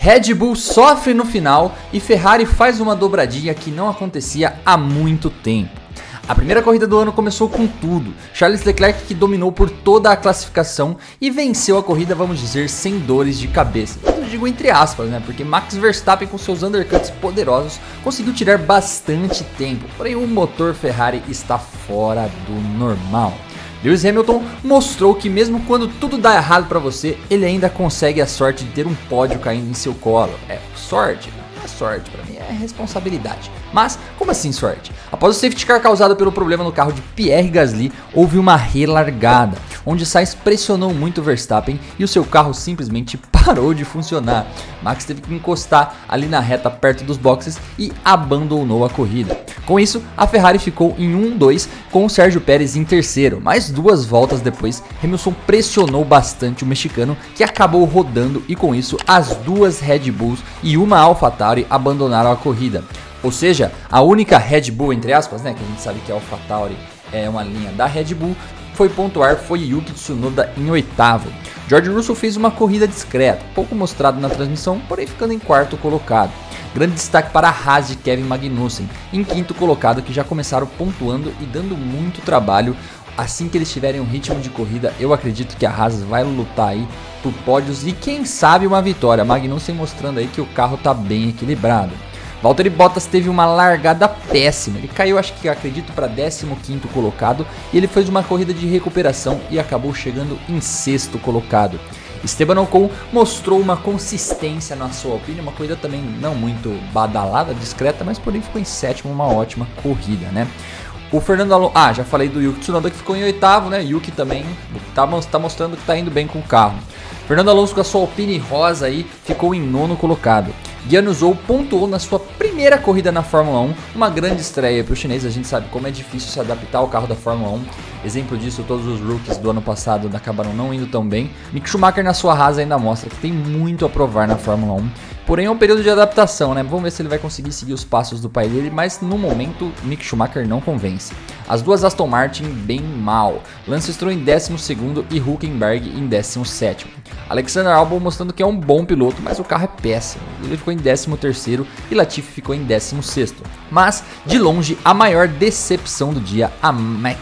Red Bull sofre no final e Ferrari faz uma dobradinha que não acontecia há muito tempo. A primeira corrida do ano começou com tudo, Charles Leclerc que dominou por toda a classificação e venceu a corrida, vamos dizer, sem dores de cabeça. Eu digo entre aspas, né, porque Max Verstappen com seus undercuts poderosos conseguiu tirar bastante tempo, porém o motor Ferrari está fora do normal. Lewis Hamilton mostrou que mesmo quando tudo dá errado para você, ele ainda consegue a sorte de ter um pódio caindo em seu colo. É sorte? Não é sorte, para mim é responsabilidade. Mas como assim sorte? Após o safety car causado pelo problema no carro de Pierre Gasly, houve uma relargada, onde Sainz pressionou muito Verstappen e o seu carro simplesmente parou de funcionar. Max teve que encostar ali na reta perto dos boxes e abandonou a corrida. Com isso, a Ferrari ficou em 1-2 com o Sérgio Pérez em terceiro, mas 2 voltas depois, Hamilton pressionou bastante o mexicano que acabou rodando e com isso as 2 Red Bulls e uma AlphaTauri abandonaram a corrida. Ou seja, a única Red Bull, entre aspas, né, que a gente sabe que a AlphaTauri é uma linha da Red Bull, foi pontuar foi Yuki Tsunoda em 8º. George Russell fez uma corrida discreta, pouco mostrado na transmissão, porém ficando em 4º colocado. Grande destaque para a Haas de Kevin Magnussen, em 5º colocado, que já começaram pontuando e dando muito trabalho. Assim que eles tiverem um ritmo de corrida, eu acredito que a Haas vai lutar aí por pódios e quem sabe uma vitória. Magnussen mostrando aí que o carro está bem equilibrado. Valtteri Bottas teve uma largada péssima, ele caiu acredito para 15º colocado e ele fez uma corrida de recuperação e acabou chegando em 6º colocado. Esteban Ocon mostrou uma consistência na sua opinião, uma corrida também não muito badalada, discreta, mas porém ficou em 7º, uma ótima corrida, né? O Fernando Alonso, já falei do Yuki Tsunoda que ficou em 8º, né? Yuki também tá mostrando que tá indo bem com o carro. Fernando Alonso com a sua Alpine rosa aí ficou em 9º colocado. Guan Zhou pontuou na sua primeira corrida na Fórmula 1, uma grande estreia para o chinês. A gente sabe como é difícil se adaptar ao carro da Fórmula 1. Exemplo disso, todos os rookies do ano passado acabaram não indo tão bem. Mick Schumacher na sua Haas ainda mostra que tem muito a provar na Fórmula 1. Porém é um período de adaptação, né? Vamos ver se ele vai conseguir seguir os passos do pai dele, mas no momento Mick Schumacher não convence. As 2 Aston Martin bem mal. Lance Stroll em 12º e Hülkenberg em 17º. Alexander Albon mostrando que é um bom piloto, mas o carro é péssimo. Ele ficou em 13º e Latifi ficou em 16º. Mas, de longe, a maior decepção do dia, a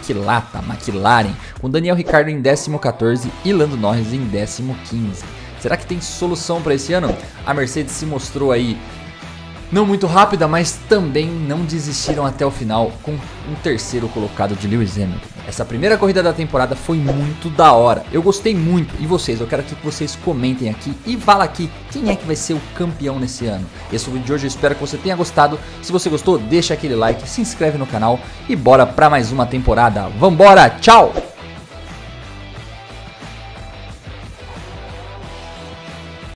McLaren, com Daniel Ricciardo em 14º e Lando Norris em 15º. Será que tem solução para esse ano? A Mercedes se mostrou aí não muito rápida, mas também não desistiram até o final com um 3º colocado de Lewis Hamilton. Essa primeira corrida da temporada foi muito da hora, eu gostei muito. E vocês? Eu quero que vocês comentem aqui e fala aqui quem é que vai ser o campeão nesse ano. Esse é o vídeo de hoje, eu espero que você tenha gostado. Se você gostou, deixa aquele like, se inscreve no canal e bora para mais uma temporada. Vambora, tchau!